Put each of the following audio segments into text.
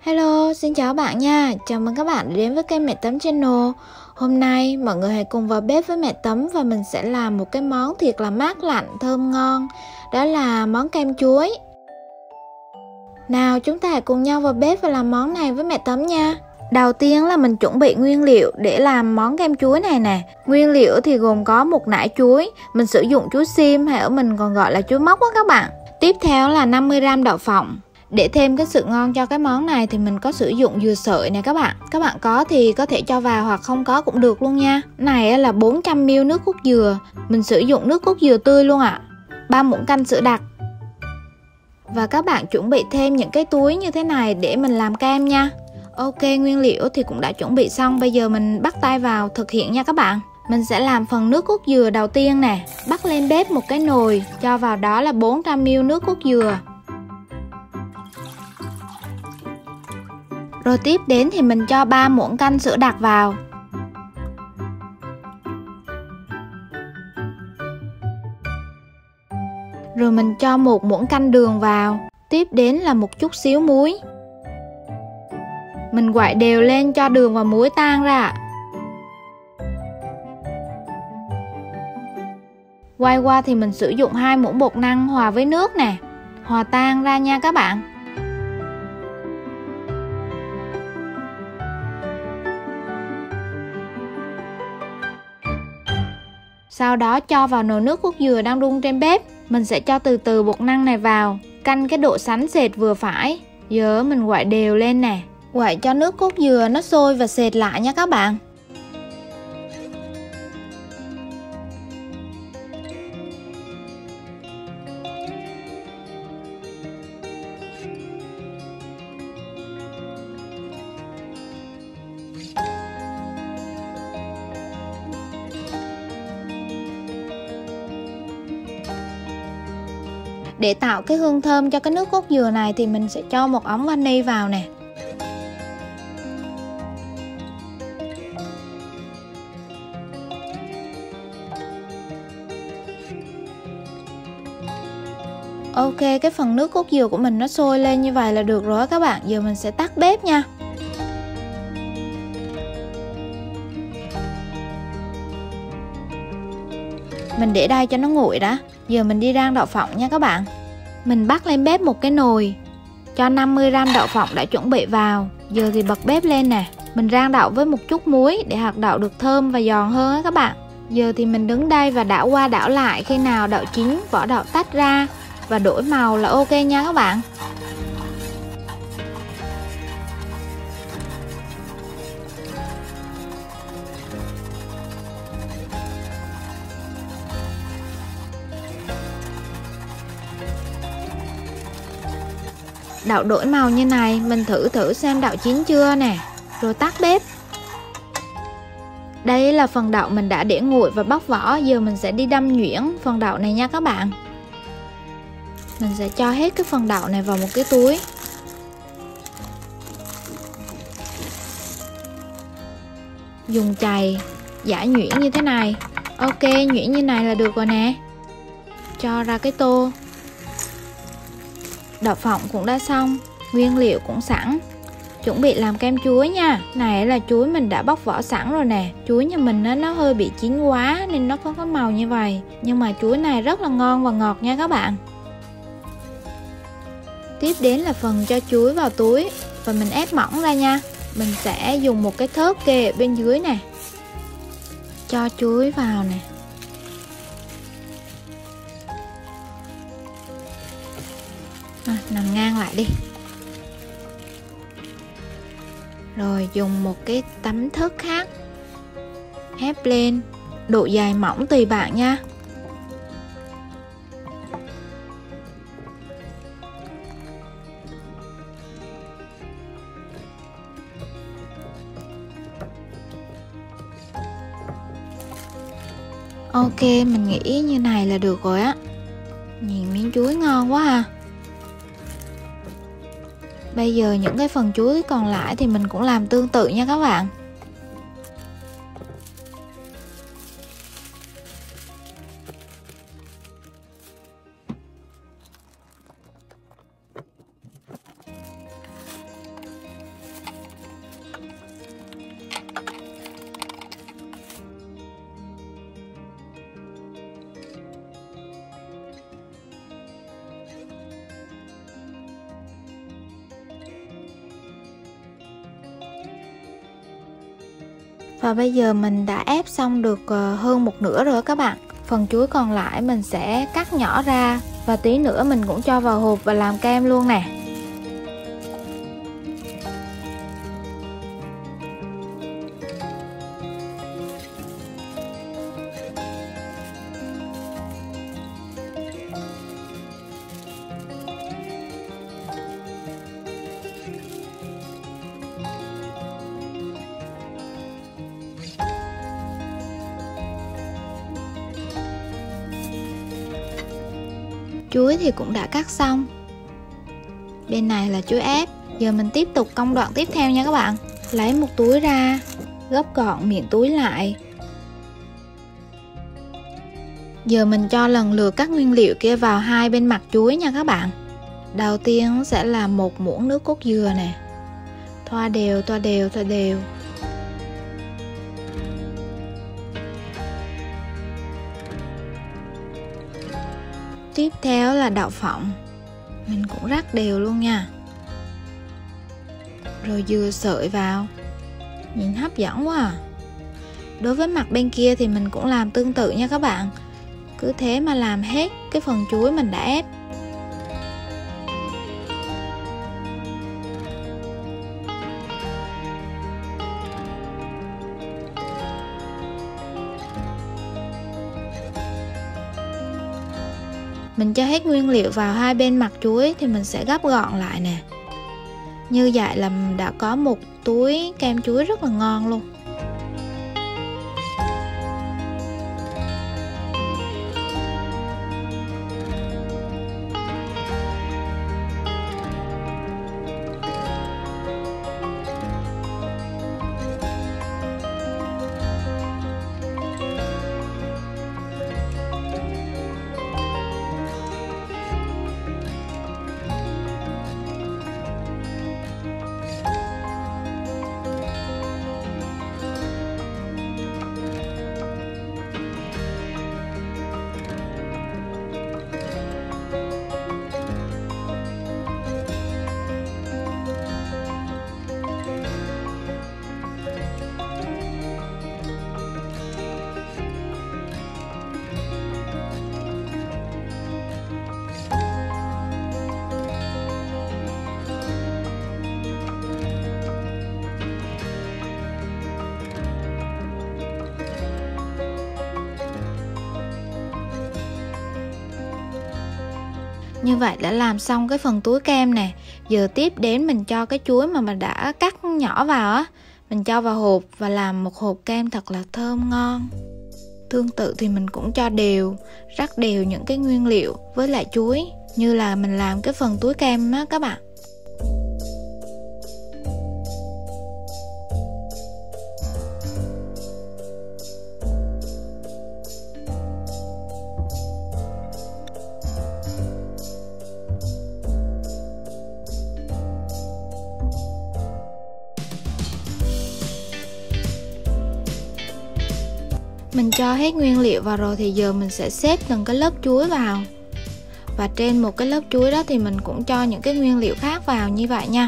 Hello, xin chào bạn nha. Chào mừng các bạn đến với kênh Mẹ Tấm Channel. Hôm nay mọi người hãy cùng vào bếp với Mẹ Tấm và mình sẽ làm một cái món thiệt là mát lạnh, thơm ngon. Đó là món kem chuối. Nào chúng ta hãy cùng nhau vào bếp và làm món này với Mẹ Tấm nha. Đầu tiên là mình chuẩn bị nguyên liệu để làm món kem chuối này nè. Nguyên liệu thì gồm có một nải chuối, mình sử dụng chuối xiêm hay ở mình còn gọi là chuối mốc đó các bạn. Tiếp theo là 50g đậu phộng. Để thêm cái sự ngon cho cái món này thì mình có sử dụng dừa sợi này các bạn. Các bạn có thì có thể cho vào hoặc không có cũng được luôn nha. Này là 400ml nước cốt dừa. Mình sử dụng nước cốt dừa tươi luôn ạ. 3 muỗng canh sữa đặc. Và các bạn chuẩn bị thêm những cái túi như thế này để mình làm kem nha. Ok, nguyên liệu thì cũng đã chuẩn bị xong. Bây giờ mình bắt tay vào thực hiện nha các bạn. Mình sẽ làm phần nước cốt dừa đầu tiên nè. Bắt lên bếp một cái nồi, cho vào đó là 400ml nước cốt dừa. Rồi tiếp đến thì mình cho 3 muỗng canh sữa đặc vào. Rồi mình cho 1 muỗng canh đường vào. Tiếp đến là một chút xíu muối. Mình quậy đều lên cho đường và muối tan ra. Quay qua thì mình sử dụng 2 muỗng bột năng hòa với nước nè. Hòa tan ra nha các bạn. Sau đó cho vào nồi nước cốt dừa đang đun trên bếp. Mình sẽ cho từ từ bột năng này vào. Canh cái độ sánh sệt vừa phải. Giờ mình quậy đều lên nè. Quậy cho nước cốt dừa nó sôi và sệt lại nha các bạn. Để tạo cái hương thơm cho cái nước cốt dừa này thì mình sẽ cho một ống vani vào nè. Ok, cái phần nước cốt dừa của mình nó sôi lên như vậy là được rồi các bạn. Giờ mình sẽ tắt bếp nha. Mình để đây cho nó nguội đã. Giờ mình đi rang đậu phộng nha các bạn. Mình bắt lên bếp một cái nồi, cho 50g đậu phộng đã chuẩn bị vào. Giờ thì bật bếp lên nè. Mình rang đậu với một chút muối để hạt đậu được thơm và giòn hơn á các bạn. Giờ thì mình đứng đây và đảo qua đảo lại. Khi nào đậu chín, vỏ đậu tách ra và đổi màu là ok nha các bạn. Đậu đổi màu như này, mình thử xem đậu chín chưa nè. Rồi tắt bếp. Đây là phần đậu mình đã để nguội và bóc vỏ. Giờ mình sẽ đi đâm nhuyễn phần đậu này nha các bạn. Mình sẽ cho hết cái phần đậu này vào một cái túi. Dùng chày giã nhuyễn như thế này. Ok, nhuyễn như này là được rồi nè. Cho ra cái tô. Đậu phộng cũng đã xong, nguyên liệu cũng sẵn. Chuẩn bị làm kem chuối nha. Này là chuối mình đã bóc vỏ sẵn rồi nè. Chuối nhà mình nó hơi bị chín quá nên nó có cái màu như vậy. Nhưng mà chuối này rất là ngon và ngọt nha các bạn. Tiếp đến là phần cho chuối vào túi và mình ép mỏng ra nha. Mình sẽ dùng một cái thớt kê ở bên dưới nè. Cho chuối vào nè. Nằm ngang lại đi. Rồi dùng một cái tấm thớt khác ép lên. Độ dày mỏng tùy bạn nha. Ok, mình nghĩ như này là được rồi á. Nhìn miếng chuối ngon quá ha. Bây giờ những cái phần chuối còn lại thì mình cũng làm tương tự nha các bạn. Và bây giờ mình đã ép xong được hơn một nửa rồi các bạn. Phần chuối còn lại mình sẽ cắt nhỏ ra và tí nữa mình cũng cho vào hộp và làm kem luôn nè. Chuối thì cũng đã cắt xong. Bên này là chuối ép. Giờ mình tiếp tục công đoạn tiếp theo nha các bạn. Lấy một túi ra, gấp gọn miệng túi lại. Giờ mình cho lần lượt các nguyên liệu kia vào hai bên mặt chuối nha các bạn. Đầu tiên sẽ là một muỗng nước cốt dừa nè. Thoa đều, thoa đều, thoa đều. Tiếp theo là đậu phộng. Mình cũng rắc đều luôn nha. Rồi dừa sợi vào. Nhìn hấp dẫn quá à. Đối với mặt bên kia thì mình cũng làm tương tự nha các bạn. Cứ thế mà làm hết cái phần chuối mình đã ép. Mình cho hết nguyên liệu vào hai bên mặt chuối thì mình sẽ gấp gọn lại nè. Như vậy là mình đã có một túi kem chuối rất là ngon luôn. Như vậy đã làm xong cái phần túi kem nè. Giờ tiếp đến mình cho cái chuối mà mình đã cắt nhỏ vào á, mình cho vào hộp và làm một hộp kem thật là thơm ngon. Tương tự thì mình cũng cho đều, rắc đều những cái nguyên liệu với lại chuối như là mình làm cái phần túi kem á các bạn. Mình cho hết nguyên liệu vào rồi thì giờ mình sẽ xếp từng cái lớp chuối vào. Và trên một cái lớp chuối đó thì mình cũng cho những cái nguyên liệu khác vào như vậy nha.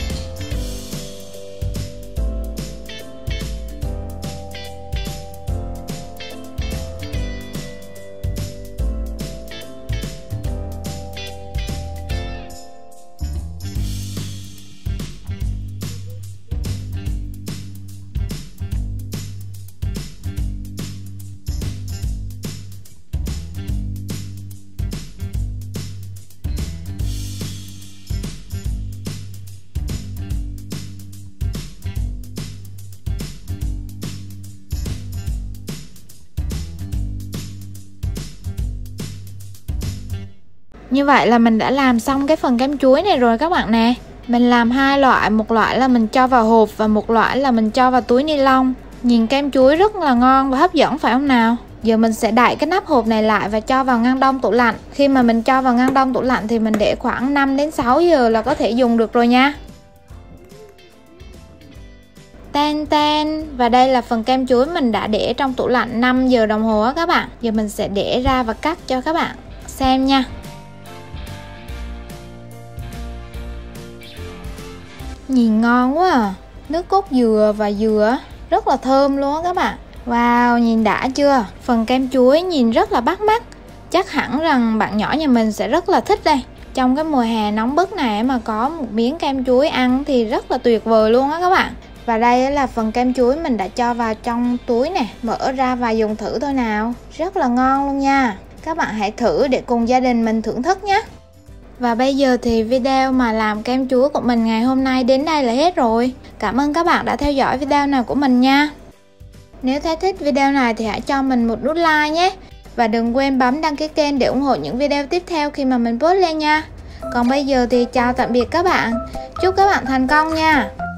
Như vậy là mình đã làm xong cái phần kem chuối này rồi các bạn nè. Mình làm hai loại, một loại là mình cho vào hộp và một loại là mình cho vào túi ni lông. Nhìn kem chuối rất là ngon và hấp dẫn phải không nào? Giờ mình sẽ đậy cái nắp hộp này lại và cho vào ngăn đông tủ lạnh. Khi mà mình cho vào ngăn đông tủ lạnh thì mình để khoảng 5 đến 6 giờ là có thể dùng được rồi nha. Tan tan. Và đây là phần kem chuối mình đã để trong tủ lạnh 5 giờ đồng hồ á các bạn. Giờ mình sẽ để ra và cắt cho các bạn xem nha. Nhìn ngon quá à. Nước cốt dừa và dừa rất là thơm luôn á các bạn. Wow, nhìn đã chưa? Phần kem chuối nhìn rất là bắt mắt. Chắc hẳn rằng bạn nhỏ nhà mình sẽ rất là thích đây. Trong cái mùa hè nóng bức này mà có một miếng kem chuối ăn thì rất là tuyệt vời luôn á các bạn. Và đây là phần kem chuối mình đã cho vào trong túi nè. Mở ra và dùng thử thôi nào. Rất là ngon luôn nha. Các bạn hãy thử để cùng gia đình mình thưởng thức nhé. Và bây giờ thì video mà làm kem chuối của mình ngày hôm nay đến đây là hết rồi. Cảm ơn các bạn đã theo dõi video này của mình nha. Nếu thấy thích video này thì hãy cho mình một nút like nhé. Và đừng quên bấm đăng ký kênh để ủng hộ những video tiếp theo khi mà mình post lên nha. Còn bây giờ thì chào tạm biệt các bạn. Chúc các bạn thành công nha.